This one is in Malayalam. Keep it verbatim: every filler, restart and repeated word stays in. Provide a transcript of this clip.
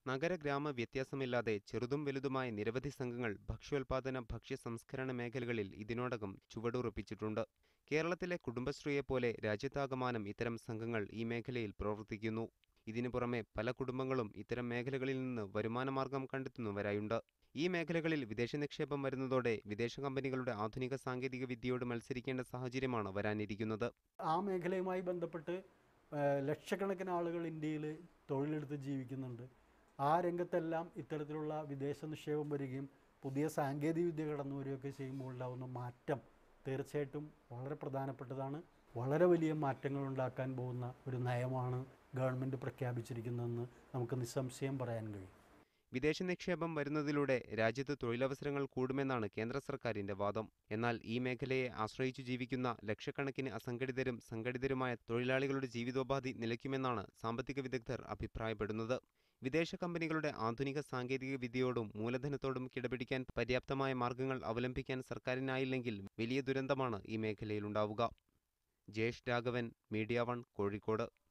നഗര ഗ്രാമ വ്യത്യാസമില്ലാതെ ചെറുതും വലുതുമായ നിരവധി സംഘങ്ങൾ ഭക്ഷ്യോൽപാദന ഭക്ഷ്യ സംസ്കരണ മേഖലകളിൽ ഇതിനോടകം ചുവടുറപ്പിച്ചിട്ടുണ്ട്. കേരളത്തിലെ കുടുംബശ്രീയെപ്പോലെ രാജ്യത്താകമാനം ഇത്തരം സംഘങ്ങൾ ഈ മേഖലയിൽ പ്രവർത്തിക്കുന്നു. ഇതിനു പുറമെ പല കുടുംബങ്ങളും ഇത്തരം മേഖലകളിൽ നിന്ന് വരുമാനമാർഗം കണ്ടെത്തുന്നവരായുണ്ട്. ഈ മേഖലകളിൽ വിദേശ നിക്ഷേപം വരുന്നതോടെ വിദേശ കമ്പനികളുടെ ആധുനിക സാങ്കേതിക വിദ്യയോട് മത്സരിക്കേണ്ട സാഹചര്യമാണ് വരാനിരിക്കുന്നത്. ആ മേഖലയുമായി ബന്ധപ്പെട്ട് ലക്ഷക്കണക്കിന് ആളുകൾ ഇന്ത്യയിൽ തൊഴിലെടുത്ത് ജീവിക്കുന്നുണ്ട്. ആ രംഗത്തെല്ലാം ഇത്തരത്തിലുള്ള വിദേശ നിക്ഷേപം വരികയും പുതിയ സാങ്കേതിക വിദ്യ കടന്നു വരികയൊക്കെ ചെയ്യുമ്പോൾ ഉണ്ടാകുന്ന മാറ്റം തീർച്ചയായിട്ടും വളരെ പ്രധാനപ്പെട്ടതാണ്. വളരെ വലിയ മാറ്റങ്ങൾ ഉണ്ടാക്കാൻ പോകുന്ന ഒരു നയമാണ് ഗവൺമെൻറ് പ്രഖ്യാപിച്ചിരിക്കുന്നതെന്ന് നമുക്ക് നിസ്സംശയം പറയാൻ കഴിയും. വിദേശ നിക്ഷേപം വരുന്നതിലൂടെ രാജ്യത്ത് തൊഴിലവസരങ്ങൾ കൂടുമെന്നാണ് കേന്ദ്ര സർക്കാരിന്റെ വാദം. എന്നാൽ ഈ മേഖലയെ ആശ്രയിച്ചു ജീവിക്കുന്ന ലക്ഷക്കണക്കിന് അസംഘടിതരും സംഘടിതരുമായ തൊഴിലാളികളുടെ ജീവിതോപാധി നിലയ്ക്കുമെന്നാണ് സാമ്പത്തിക വിദഗ്ധർ അഭിപ്രായപ്പെടുന്നത്. വിദേശ കമ്പനികളുടെ ആധുനിക സാങ്കേതിക വിദ്യയോടും മൂലധനത്തോടും കിടപിടിക്കാൻ പര്യാപ്തമായ മാർഗങ്ങൾ അവലംബിക്കാൻ സർക്കാരിനായില്ലെങ്കിൽ വലിയ ദുരന്തമാണ് ഈ മേഖലയിലുണ്ടാവുക. Jayesh Raghavan, Media One, Kozhikode.